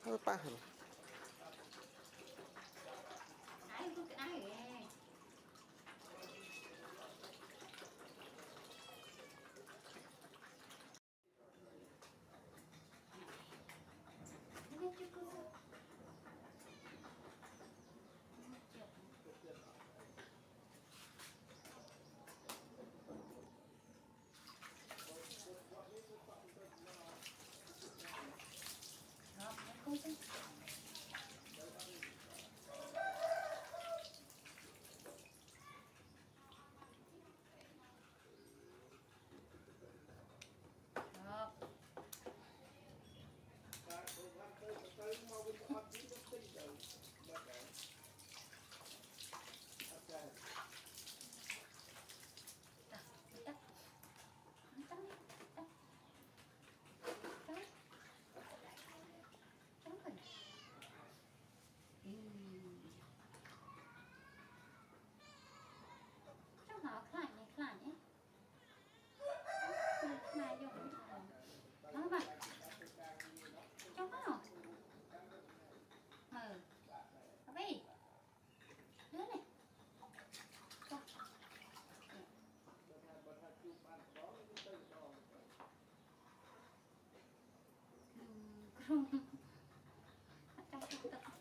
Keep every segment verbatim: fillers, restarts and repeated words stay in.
hơi pa hả ai cứ ai vậy đó không chứ đó trong nó lại này lại nhé này dùng đó mà trong đó mở Davey đứa này không trong trong tập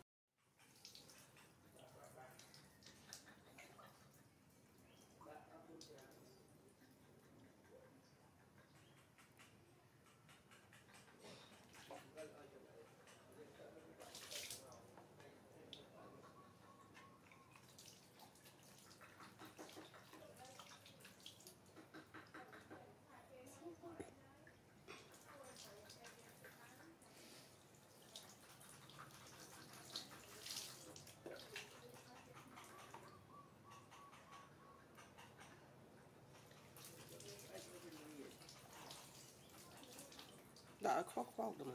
đã khó khoác được mà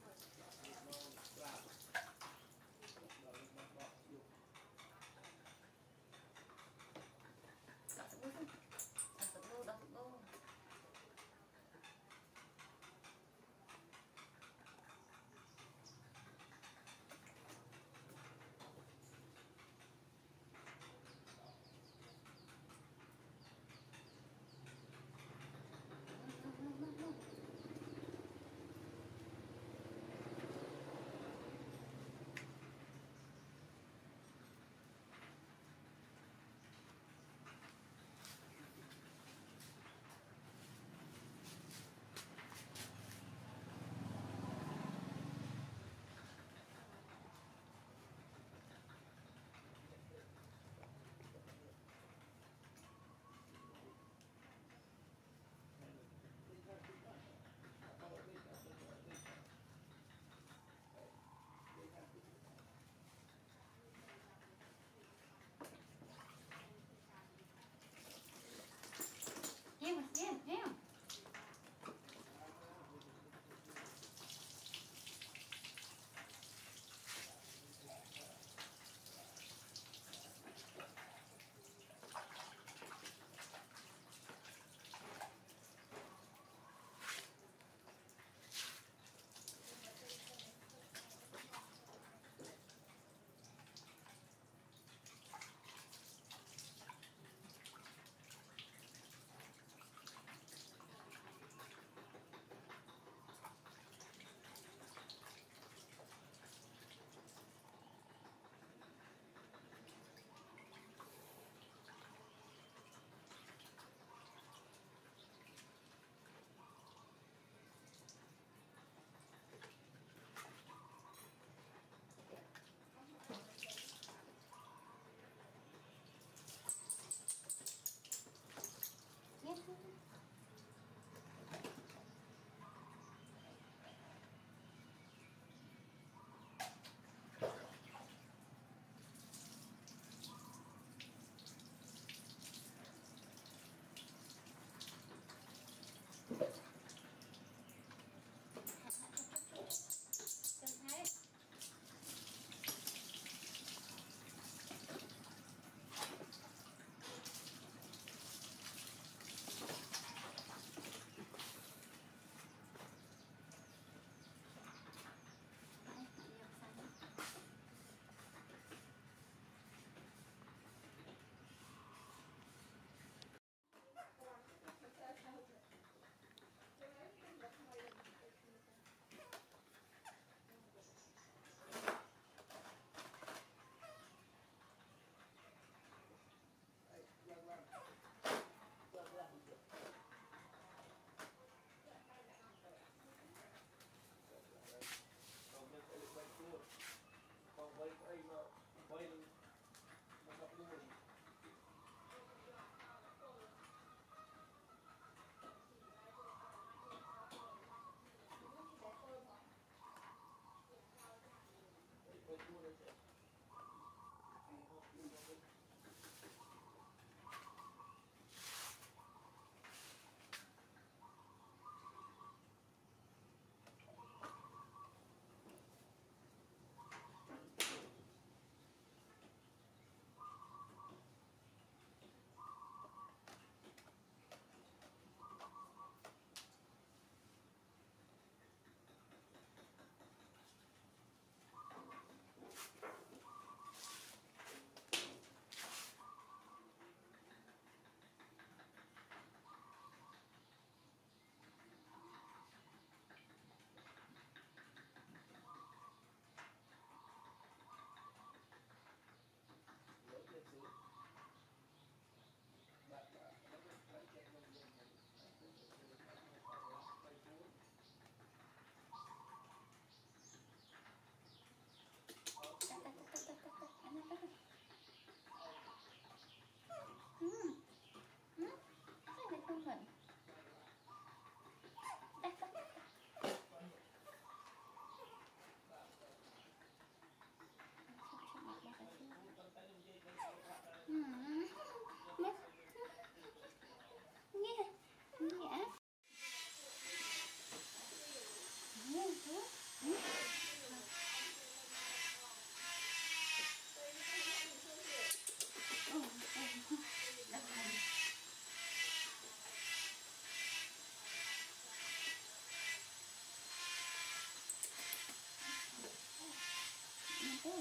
đặt xuống đặt xuống đô đặt xuống đô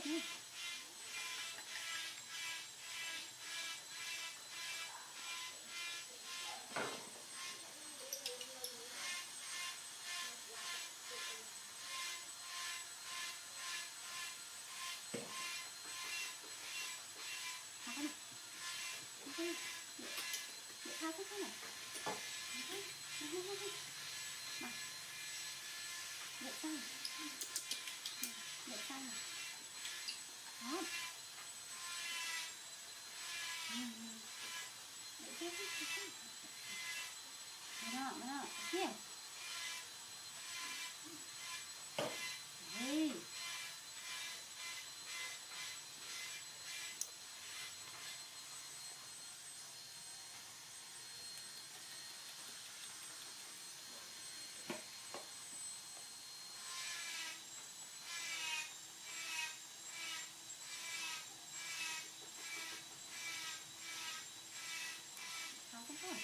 นี่ทาสักหน่อยมาเด็ดไส้เด็ดไส้หอมเด็ดไส้เด็ดไส้มาเนาะมาเนาะเที่ยวเฮ้ยทาสักหน่อย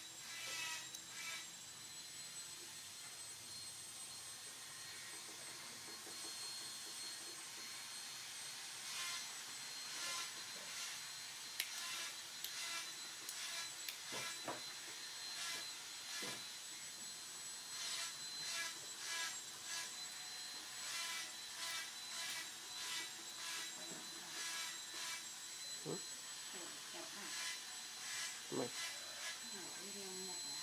จับอ่ะไม่หาเรียงหมดเลย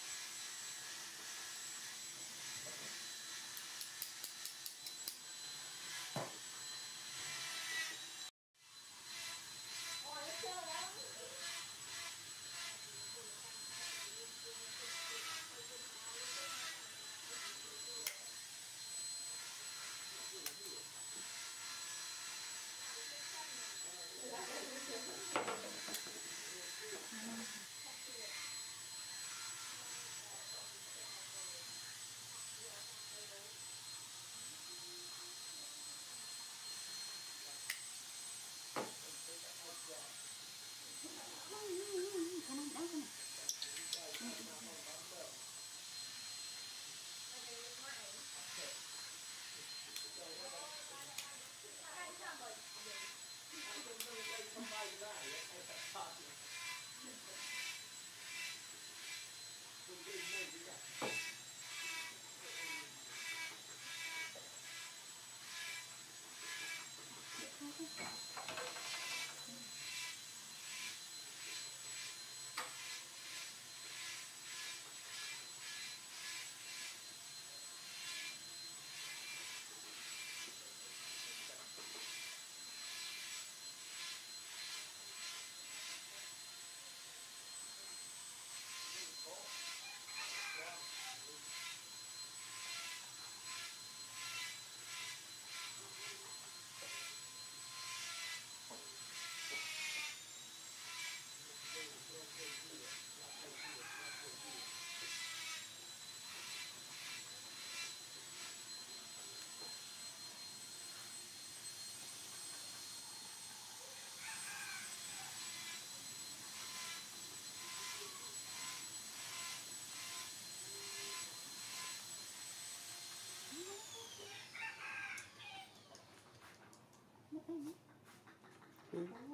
ขนาดได้ขนาดไม่ได้ไหม